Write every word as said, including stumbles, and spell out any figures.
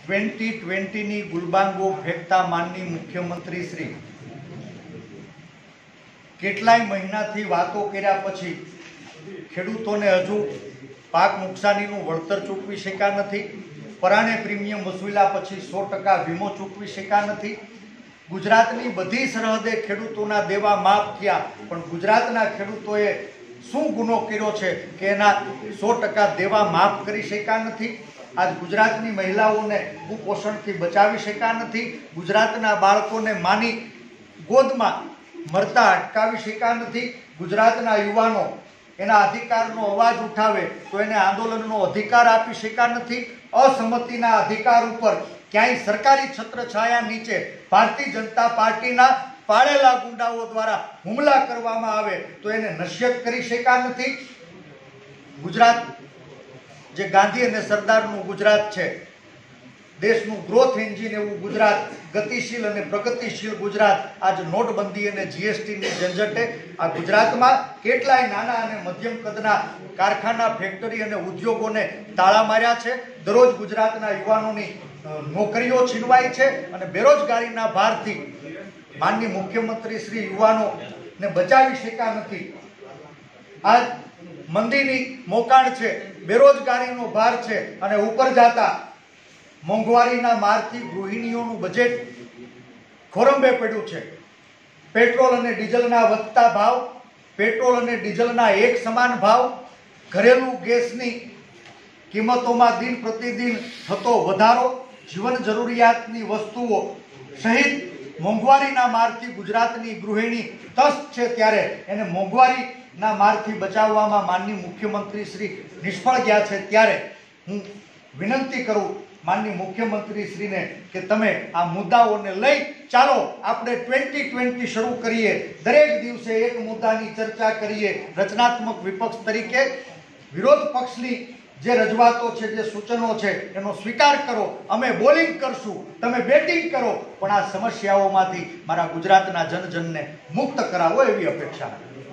Twenty ટ્વેન્ટીની ગુલબાંગો ફેંકતા માનની મુખ્યમંત્રી શ્રી કેટલાય મહિનાથી વાતો કર્યા પછી ખેડૂતોને હજુ પાક નુકસાનીનું વળતર ચૂકવી શક્યા નથી. પરાણે પ્રીમિયમ વસૂલ્યા પછી સો ટકા વીમો ચૂકવી શક્યા નથી. ગુજરાતની બધી સરહદે ખેડૂતોના દેવા માફ થયા, પણ ગુજરાતના ખેડૂતોએ શું ગુનો કર્યો છે કે એના સો ટકા દેવા માફ કરી શક્યા નથી. આજ ગુજરાતની મહિલાઓને કુપોષણથી બચાવી શક્યા નથી. ગુજરાતના બાળકોને માની ગોદમાં મરતા અટકાવી શક્યા નથી. ગુજરાતના યુવાનો એના અધિકારનો અવાજ ઉઠાવે તો એને આંદોલનનો અધિકાર આપી શક્યા નથી. અસંમતિના અધિકાર ઉપર ક્યાંય સરકારી છત્રછાયા નીચે ભારતીય જનતા પાર્ટીના પાળેલા ગુંડાઓ દ્વારા હુમલા કરવામાં આવે તો એને નશ્યત કરી શક્યા નથી. ગુજરાત જે ગાંધી અને સરદારનું ગુજરાત છે, દેશનું ગ્રોથ એન્જિન એવું ગુજરાત, ગતિશીલ અને પ્રગતિશીલ ગુજરાત, આજ નોટબંધી અને જીએસટીની ઝંઝટે આ ગુજરાતમાં કેટલાય નાના અને મધ્યમ કદના કારખાના, ફેક્ટરી અને ઉદ્યોગોને તાળા માર્યા છે. દરરોજ ગુજરાતના યુવાનોની નોકરીઓ છીનવાય છે અને બેરોજગારીના ભારથી માનની મુખ્યમંત્રી શ્રી યુવાનોને બચાવી શક્યા નથી. આજ મંદીની મોકાણ છે, બેરોજગારીનો ભાર છે અને ઉપર જતા મોંઘવારીના મારથી ગૃહિણીઓનું બજેટ ખોરંબે પડ્યું છે. પેટ્રોલ અને ડીઝલના વધતા ભાવ, પેટ્રોલ અને ડીઝલના એક સમાન ભાવ, ઘરેલું ગેસની કિંમતોમાં દિન પ્રતિદિન થતો વધારો, જીવન જરૂરિયાતની વસ્તુઓ સહિત મોંઘવારીના મારથી ગુજરાતની ગૃહિણી ત્રસ્ત છે. ત્યારે એને મોંઘવારીના મારથી બચાવવામાં માનની મુખ્યમંત્રી શ્રી નિષ્ફળ ગયા છે. ત્યારે હું વિનંતી કરું માનની મુખ્યમંત્રી શ્રીને કે તમે આ મુદ્દાઓને લઈ ચાલો આપણે ટ્વેન્ટી ટ્વેન્ટી શરૂ કરીએ. દરેક દિવસે એક મુદ્દાની ચર્ચા કરીએ. રચનાત્મક વિપક્ષ તરીકે વિરોધ પક્ષની જે રજૂઆતો છે, જે સૂચનો છે એનો સ્વીકાર કરો. અમે બોલિંગ કરશું, તમે બેટિંગ કરો, પણ આ સમસ્યાઓમાંથી મારા ગુજરાતના જનજનને મુક્ત કરાવો એવી અપેક્ષા.